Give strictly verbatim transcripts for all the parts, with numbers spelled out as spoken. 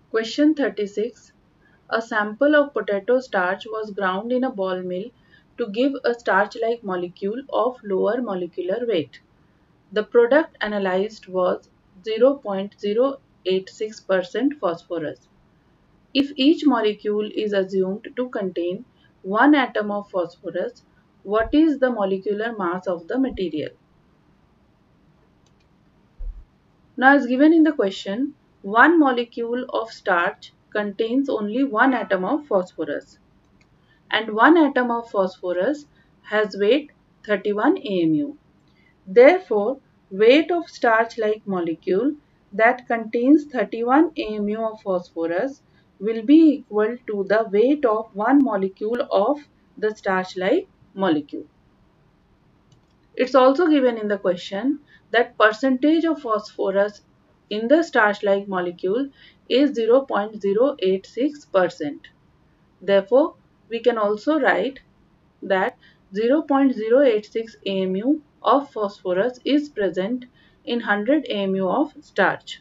Question thirty-six. A sample of potato starch was ground in a ball mill to give a starch-like molecule of lower molecular weight. The product analyzed was zero point zero eight six percent phosphorus. If each molecule is assumed to contain one atom of phosphorus, what is the molecular mass of the material? Now, as given in the question, one molecule of starch contains only one atom of phosphorus, and one atom of phosphorus has weight thirty-one A M U. Therefore, weight of starch-like molecule that contains thirty-one A M U of phosphorus will be equal to the weight of one molecule of the starch-like molecule. It's also given in the question that percentage of phosphorus in the starch-like molecule is zero point zero eight six percent. Therefore, we can also write that zero point zero eight six A M U of phosphorus is present in one hundred A M U of starch,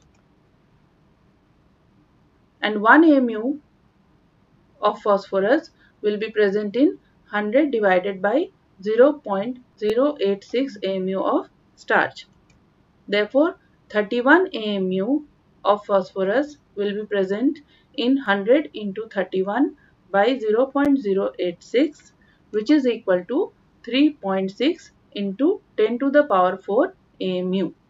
and one A M U of phosphorus will be present in one hundred divided by zero point zero eight six A M U of starch. Therefore, thirty-one A M U of phosphorus will be present in one hundred into thirty-one by zero point zero eight six, which is equal to three point six into ten to the power four A M U.